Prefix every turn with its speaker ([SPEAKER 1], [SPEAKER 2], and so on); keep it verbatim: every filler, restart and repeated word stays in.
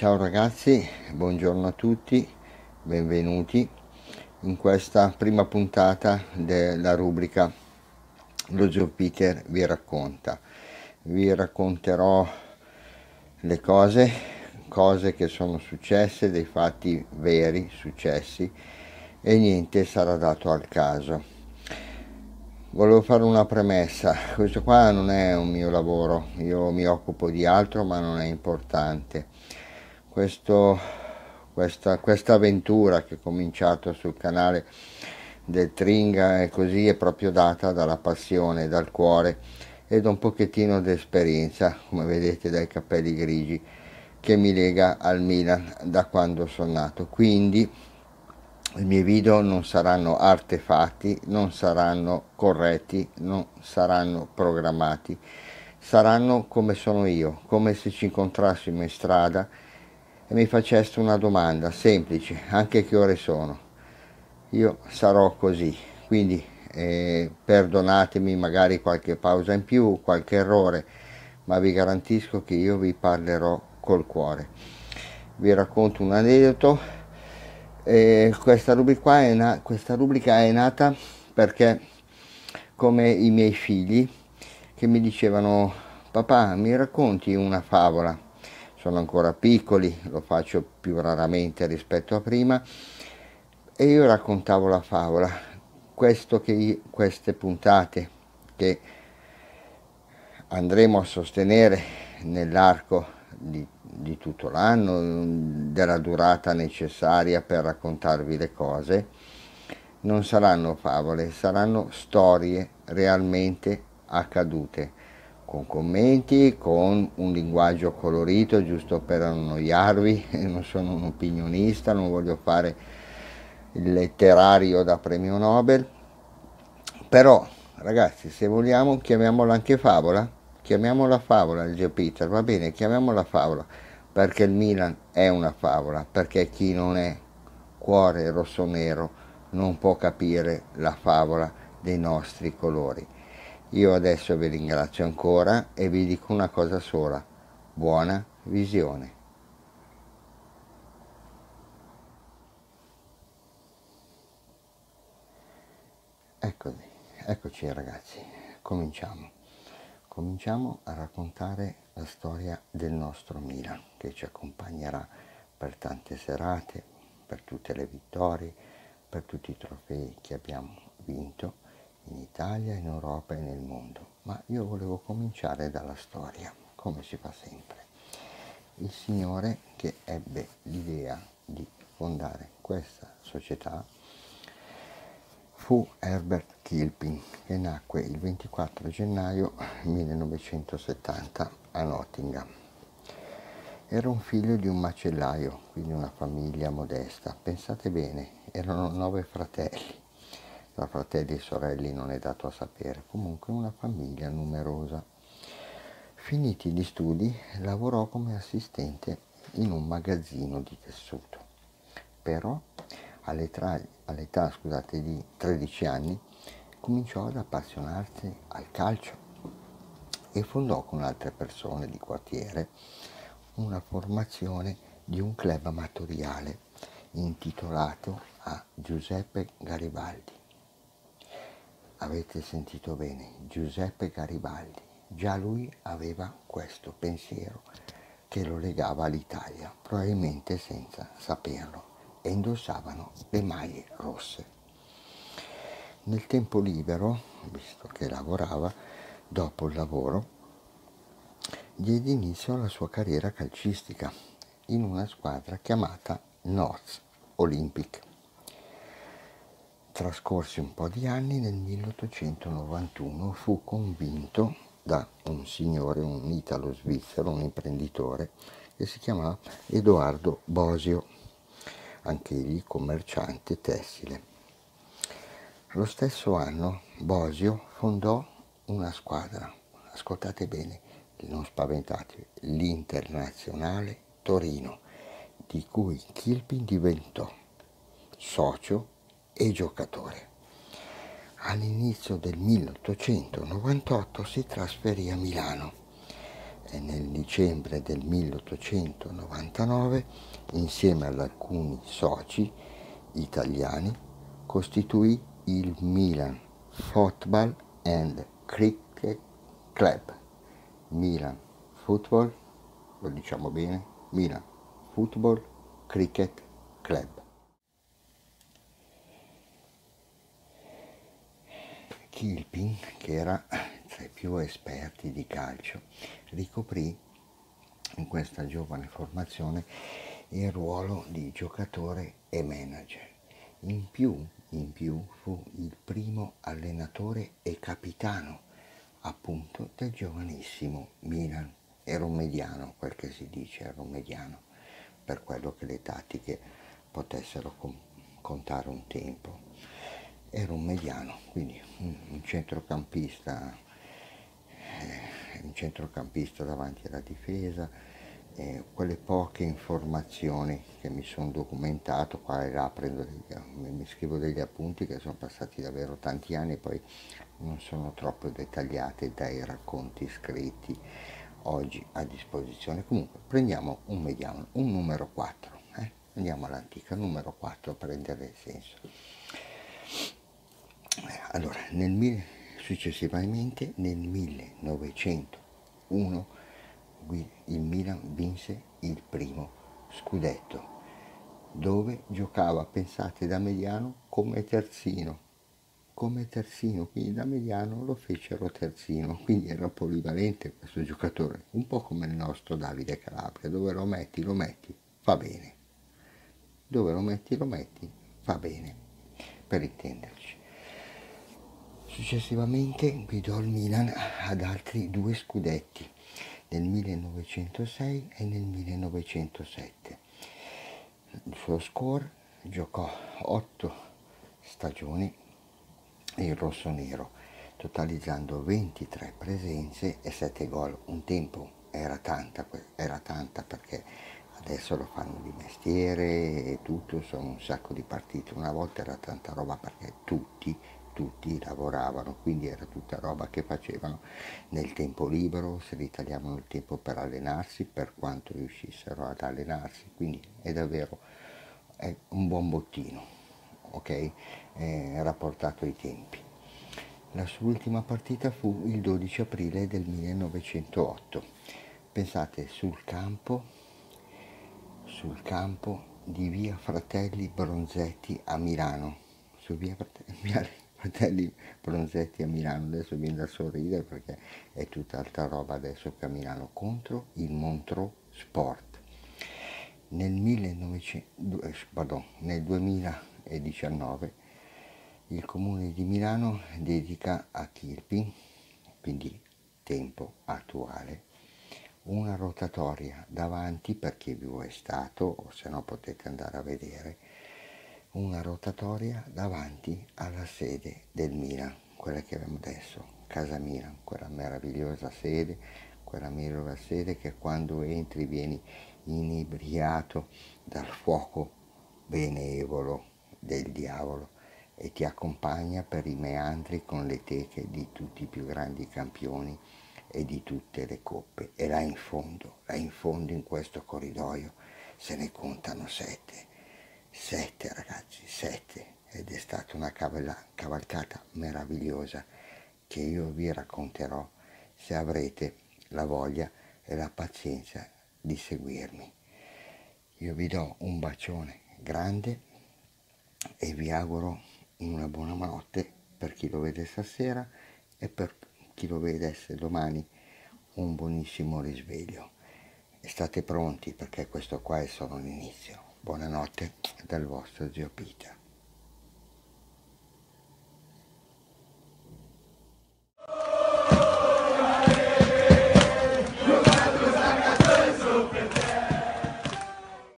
[SPEAKER 1] Ciao ragazzi, buongiorno a tutti, benvenuti in questa prima puntata della rubrica Lo Zio Peter vi racconta. Vi racconterò le cose, cose che sono successe, dei fatti veri, successi, e niente sarà dato al caso. Volevo fare una premessa, questo qua non è un mio lavoro, io mi occupo di altro ma non è importante. Questo, questa, questa avventura che ho cominciato sul canale del Tringa e così è proprio data dalla passione, dal cuore e da un pochettino di esperienza, come vedete dai capelli grigi, che mi lega al Milan da quando sono nato. Quindi i miei video non saranno artefatti, non saranno corretti, non saranno programmati, saranno come sono io, come se ci incontrassimo in strada e mi faceste una domanda semplice, anche che ore sono. Io sarò così, quindi eh, perdonatemi magari qualche pausa in più, qualche errore, ma vi garantisco che io vi parlerò col cuore. Vi racconto un aneddoto. E questa rubrica qua è na- questa rubrica è nata perché, come i miei figli che mi dicevano: papà, mi racconti una favola? Sono ancora piccoli, lo faccio più raramente rispetto a prima, e io raccontavo la favola. Questo che io, queste puntate che andremo a sostenere nell'arco di, di tutto l'anno, della durata necessaria per raccontarvi le cose, non saranno favole, saranno storie realmente accadute, con commenti, con un linguaggio colorito, giusto per annoiarvi. Non sono un opinionista, non voglio fare il letterario da premio Nobel, però ragazzi, se vogliamo chiamiamola anche favola, chiamiamola favola il Zio Peter, va bene, chiamiamola favola, perché il Milan è una favola, perché chi non è cuore rossonero non può capire la favola dei nostri colori. Io adesso vi ringrazio ancora e vi dico una cosa sola: buona visione. Eccoci, eccoci ragazzi, cominciamo. Cominciamo a raccontare la storia del nostro Milan, che ci accompagnerà per tante serate, per tutte le vittorie, per tutti i trofei che abbiamo vinto in Italia, in Europa e nel mondo. Ma io volevo cominciare dalla storia, come si fa sempre. Il signore che ebbe l'idea di fondare questa società fu Herbert Kilpin, che nacque il ventiquattro gennaio millenovecentosettanta a Nottingham. Era un figlio di un macellaio, quindi una famiglia modesta. Pensate bene, erano nove fratelli. Tra fratelli e sorelle non è dato a sapere, comunque una famiglia numerosa. Finiti gli studi, lavorò come assistente in un magazzino di tessuto. Però all'età, all'età scusate, di tredici anni cominciò ad appassionarsi al calcio e fondò con altre persone di quartiere una formazione di un club amatoriale intitolato a Giuseppe Garibaldi. Avete sentito bene, Giuseppe Garibaldi. Già lui aveva questo pensiero che lo legava all'Italia, probabilmente senza saperlo, e indossavano le maglie rosse. Nel tempo libero, visto che lavorava, dopo il lavoro, diede inizio alla sua carriera calcistica in una squadra chiamata North Olympic. Trascorsi un po' di anni, nel milleottocentonovantuno fu convinto da un signore, un italo-svizzero, un imprenditore, che si chiamava Edoardo Bosio, anch'egli commerciante tessile. Lo stesso anno Bosio fondò una squadra, ascoltate bene, non spaventatevi, l'Internazionale Torino, di cui Kilpin diventò socio e giocatore. All'inizio del milleottocentonovantotto si trasferì a Milano e nel dicembre del milleottocentonovantanove, insieme ad alcuni soci italiani, costituì il Milan Football and Cricket Club. Milan Football, lo diciamo bene, Milan Football Cricket Club. Kilpin, che era tra i più esperti di calcio, ricoprì in questa giovane formazione il ruolo di giocatore e manager. In più, in più fu il primo allenatore e capitano appunto del giovanissimo Milan. Era un mediano, quel che si dice, era un mediano, per quello che le tattiche potessero contare un tempo. Era un mediano, quindi un centrocampista, eh, un centrocampista davanti alla difesa. Eh, quelle poche informazioni che mi sono documentato, qua e là prendo degli, mi scrivo degli appunti che sono passati davvero tanti anni, poi non sono troppo dettagliate dai racconti scritti oggi a disposizione. Comunque prendiamo un mediano, un numero quattro, eh? Andiamo all'antica, numero quattro per rendere il senso. Allora, nel, successivamente nel millenovecentouno il Milan vinse il primo scudetto, dove giocava, pensate, da mediano come terzino, come terzino, quindi da mediano lo fecero terzino, quindi era polivalente questo giocatore, un po' come il nostro Davide Calabria, dove lo metti, lo metti, va bene, dove lo metti, lo metti, va bene, per intenderci. Successivamente guidò il Milan ad altri due scudetti, nel millenovecentosei e nel millenovecentosette. Il suo score: giocò otto stagioni in rossonero, totalizzando ventitré presenze e sette gol. Un tempo era tanta, era tanta perché adesso lo fanno di mestiere e tutto, sono un sacco di partite. Una volta era tanta roba perché tutti tutti lavoravano, quindi era tutta roba che facevano nel tempo libero, se ritagliavano il tempo per allenarsi, per quanto riuscissero ad allenarsi, quindi è davvero è un buon bottino, ok? Eh, rapportato ai tempi. La sua ultima partita fu il dodici aprile del millenovecentootto. Pensate, sul campo, sul campo di via Fratelli Bronzetti a Milano, su via Fratelli Fratelli Bronzetti a Milano, adesso viene da sorridere perché è tutta altra roba adesso che a Milano, contro il Montreux Sport. Nel, millenovecento, pardon, nel duemiladiciannove il comune di Milano dedica a Kilpin, quindi tempo attuale, una rotatoria davanti, per chi più è stato, o se no potete andare a vedere, una rotatoria davanti alla sede del Milan, quella che abbiamo adesso, Casa Milan, quella meravigliosa sede, quella meravigliosa sede che quando entri vieni inebriato dal fuoco benevolo del diavolo e ti accompagna per i meandri con le teche di tutti i più grandi campioni e di tutte le coppe. E là in fondo, là in fondo in questo corridoio se ne contano sette. Sette ragazzi, sette, ed è stata una cavalcata meravigliosa che io vi racconterò se avrete la voglia e la pazienza di seguirmi. Io vi do un bacione grande e vi auguro una buona notte per chi lo vede stasera e per chi lo vedesse domani un buonissimo risveglio. E state pronti perché questo qua è solo l'inizio. Buonanotte dal vostro zio Peter.